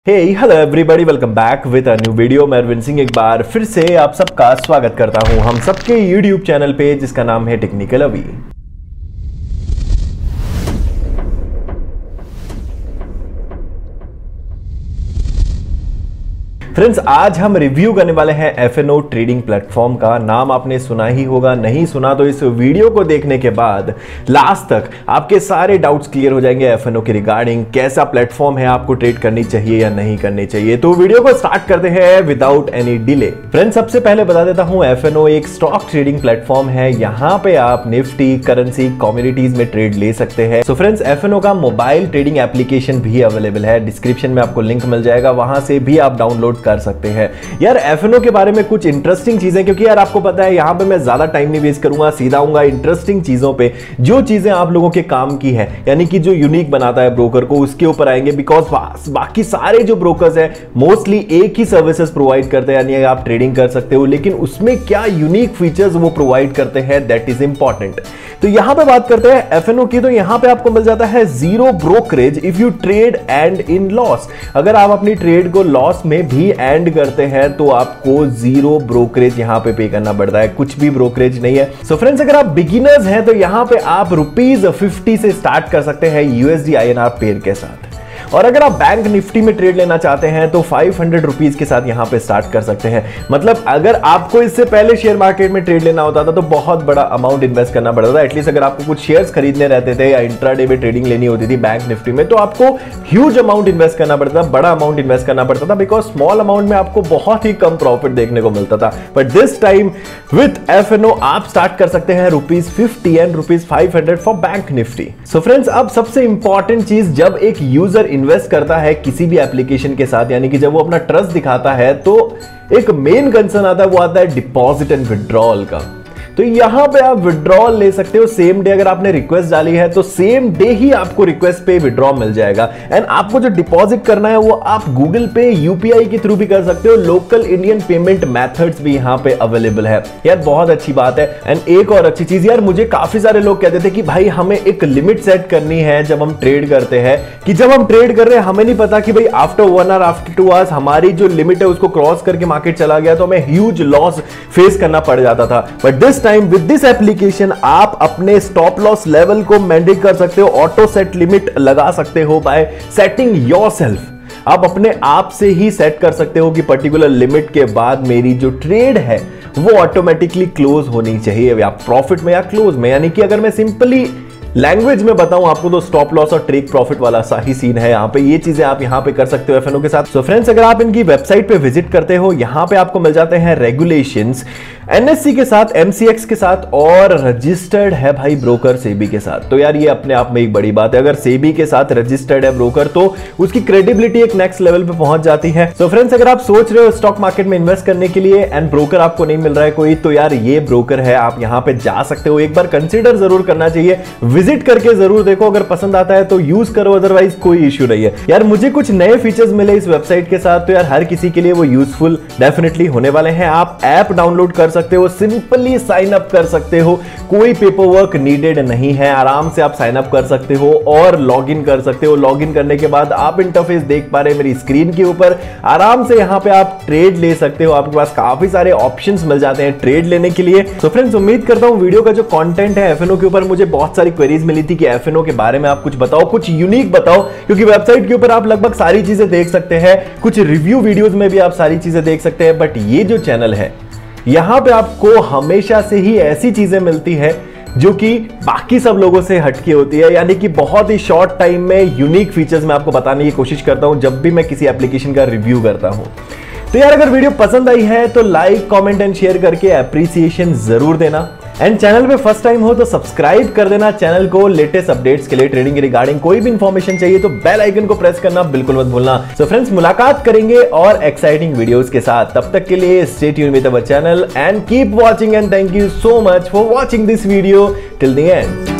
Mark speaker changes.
Speaker 1: Hello everybody, welcome back with a new video. मैं अरविंद सिंह एक बार फिर से आप सबका स्वागत करता हूं हम सबके यूट्यूब चैनल पे जिसका नाम है टेक्निकल अभी। फ्रेंड्स, आज हम रिव्यू करने वाले हैं एफएनओ ट्रेडिंग प्लेटफॉर्म का। नाम आपने सुना ही होगा, नहीं सुना तो इस वीडियो को देखने के बाद लास्ट तक आपके सारे डाउट्स क्लियर हो जाएंगे एफएनओ के रिगार्डिंग। कैसा प्लेटफॉर्म है, आपको ट्रेड करनी चाहिए या नहीं करनी चाहिए। तो वीडियो को स्टार्ट करते हैं विदाउट एनी डिले। फ्रेंड्स, सबसे पहले बता देता हूं, एफएनओ एक स्टॉक ट्रेडिंग प्लेटफॉर्म है। यहां पे आप निफ्टी, करेंसी, कम्युनिटीज में ट्रेड ले सकते हैं। सो फ्रेंड्स, एफएनओ का मोबाइल ट्रेडिंग एप्लीकेशन भी अवेलेबल है। डिस्क्रिप्शन में आपको लिंक मिल जाएगा, वहां से भी आप डाउनलोड कर सकते हैं। यार, एफएनओ के बारे में कुछ इंटरेस्टिंग चीजें, क्योंकि यार आपको पता है यहां पे मैं ज्यादा टाइम नहीं वेस्ट करूंगा, सीधा आऊंगा इंटरेस्टिंग चीजों पे, जो चीजें आप लोगों के काम की है, यानी कि जो यूनिक बनाता है ब्रोकर को, उसके ऊपर आएंगे। बिकॉज बाकी सारे जो ब्रोकर्स है मोस्टली एक ही सर्विसेज प्रोवाइड करते हैं, यानी आप ट्रेडिंग कर सकते हो, लेकिन उसमें क्या यूनिक फीचर्स वो प्रोवाइड करते हैं, दैट इज इंपॉर्टेंट। तो यहां पे बात करते हैं एफएनओ की, तो यहां पे आपको मिल जाता है zero brokerage if you trade and in loss. अगर आप अपनी ट्रेड को लॉस में भी एंड करते हैं तो आपको जीरो ब्रोकरेज यहां पे पे करना पड़ता है, कुछ भी ब्रोकरेज नहीं है। सो फ्रेंड्स, अगर आप बिगिनर्स हैं तो यहां पे आप ₹50 से स्टार्ट कर सकते हैं USD INR पेयर के साथ। और अगर आप बैंक निफ्टी में ट्रेड लेना चाहते हैं तो ₹500 के साथ यहां पे स्टार्ट कर सकते हैं। मतलब अगर आपको इससे पहले शेयर मार्केट में ट्रेड लेना होता था तो बहुत बड़ा अमाउंट इन्वेस्ट करना पड़ता था। एटलीस्ट अगर आपको कुछ शेयर्स खरीदने रहते थे या इंट्राडे में ट्रेडिंग लेनी होती थी बैंक निफ्टी में, तो आपको ह्यूज अमाउंट इन्वेस्ट करना पड़ता था, बड़ा अमाउंट इन्वेस्ट करना पड़ता था, बिकॉज स्मॉल अमाउंट में आपको बहुत ही कम प्रॉफिट देखने को मिलता था। But this time with FNO आप स्टार्ट कर सकते हैं ₹50 and ₹500 for bank Nifty. So friends, अब सबसे इंपॉर्टेंट चीज, जब एक यूजर इन्वेस्ट करता है किसी भी एप्लीकेशन के साथ, यानी कि जब वो अपना ट्रस्ट दिखाता है, तो एक मेन कंसर्न आता है, वो आता है डिपॉजिट एंड विड्रॉल का। तो यहां पे आप विड्रॉल ले सकते हो सेम डे। अगर आपने रिक्वेस्ट डाली है तो सेम डे ही आपको रिक्वेस्ट पे विड्रॉ मिल जाएगा। एंड आपको जो डिपॉजिट करना है वो आप गूगल पे, यूपीआई के थ्रू भी कर सकते हो। लोकल इंडियन पेमेंट मेथड्स भी यहां पे अवेलेबल है। यार बहुत अच्छी बात है। एंड एक और अच्छी चीज, यार मुझे काफी सारे लोग कहते थे कि भाई हमें एक लिमिट सेट करनी है जब हम ट्रेड करते हैं, कि जब हम ट्रेड कर रहे हैं हमें नहीं पता कि भाई आफ्टर 1 आवर, आफ्टर 2 आवर्स हमारी जो लिमिट है उसको क्रॉस करके मार्केट चला गया तो हमें ह्यूज लॉस फेस करना पड़ जाता था। But this time with this application आप अपने स्टॉप लॉस लेवल को मेंटेन कर सकते हो। ऑटो सेट लिमिट लगा सकते हो बाय सेटिंग योरसेल्फ। आप अपने आप से ही सेट कर सकते हो कि पर्टिकुलर लिमिट के बाद मेरी जो ट्रेड है वो ऑटोमेटिकली क्लोज होनी चाहिए, या प्रॉफिट में या क्लोज में। यानी कि अगर मैं सिंपली लैंग्वेज में बताऊं आपको तो स्टॉप लॉस और टेक प्रॉफिट वाला सा ही सीन है यहाँ पे। ये चीजें आप यहाँ पे कर सकते हो एफएनओ के साथ। सो फ्रेंड्स, अगर आप इनकी वेबसाइट पे विजिट करते हो, यहाँ पे आपको मिल जाते हैं रेगुलेशंस NSE के साथ, MCX के साथ, और रजिस्टर्ड है भाई ब्रोकर सेबी के साथ। तो यार ये अपने आप में एक बड़ी बात है। अगर सेबी के साथ रजिस्टर्ड है ब्रोकर तो उसकी क्रेडिबिलिटी एक नेक्स्ट लेवल पे पहुंच जाती है। सो फ्रेंड्स, अगर आप सोच रहे हो स्टॉक मार्केट में इन्वेस्ट करने के लिए एंड ब्रोकर आपको नहीं मिल रहा है कोई, तो यार ये ब्रोकर है, आप यहाँ पे जा सकते हो। एक बार कंसिडर जरूर करना चाहिए, विजिट करके जरूर देखो। अगर पसंद आता है तो यूज करो, अदरवाइज कोई इश्यू नहीं है। यार मुझे कुछ नए फीचर्स मिले इस वेबसाइट के साथ, तो यार हर किसी के लिए वो यूजफुल डेफिनेटली होने वाले हैं। आप ऐप डाउनलोड कर सकते हो, सिंपली साइन अप कर सकते हो, कोई पेपर वर्क नीडेड नहीं है। आराम से आप साइन अप कर सकते हो और लॉग इन कर सकते हो। लॉग इन करने के बाद आप इंटरफेस देख पा रहे हैं मेरी स्क्रीन के ऊपर। आराम से यहाँ पे आप ट्रेड ले सकते हो। आपके पास काफी सारे ऑप्शंस मिल जाते हैं ट्रेड लेने के लिए। तो फ्रेंड्स, उम्मीद करता हूं वीडियो का जो कंटेंट है एफएनओ के ऊपर, मुझे बहुत सारी क्वेरीज मिली थी कि एफएनओ के बारे में आप कुछ बताओ, कुछ यूनिक बताओ, क्योंकि वेबसाइट के ऊपर आप लगभग सारी चीजें देख सकते हैं, कुछ रिव्यू वीडियोस में भी आप सारी चीजें देख सकते हैं। बट ये जो चैनल है, यहां पे आपको हमेशा से ही ऐसी चीजें मिलती है जो कि बाकी सब लोगों से हटके होती है, यानी कि बहुत ही शॉर्ट टाइम में यूनिक फीचर्स मैं आपको बताने की कोशिश करता हूं जब भी मैं किसी एप्लीकेशन का रिव्यू करता हूं। तो यार अगर वीडियो पसंद आई है तो लाइक, कमेंट एंड शेयर करके अप्रिसिएशन जरूर देना। एंड चैनल पे फर्स्ट टाइम हो तो सब्सक्राइब कर देना चैनल को। लेटेस्ट अपडेट्स के लिए, ट्रेडिंग के रिगार्डिंग कोई भी इंफॉर्मेशन चाहिए तो बेल आइकन को प्रेस करना बिल्कुल मत भूलना। सो फ्रेंड्स, मुलाकात करेंगे और एक्साइटिंग वीडियोस के साथ। तब तक के लिए stay tuned with our channel and keep watching, and thank you so much for watching this video till the and.